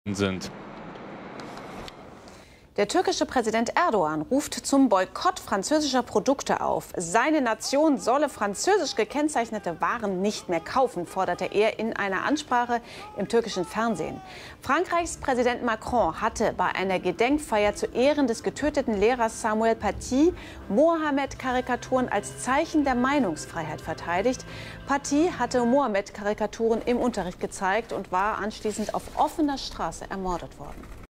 sind. Der türkische Präsident Erdogan ruft zum Boykott französischer Produkte auf. Seine Nation solle französisch gekennzeichnete Waren nicht mehr kaufen, forderte er in einer Ansprache im türkischen Fernsehen. Frankreichs Präsident Macron hatte bei einer Gedenkfeier zu Ehren des getöteten Lehrers Samuel Paty Mohammed-Karikaturen als Zeichen der Meinungsfreiheit verteidigt. Paty hatte Mohammed-Karikaturen im Unterricht gezeigt und war anschließend auf offener Straße ermordet worden.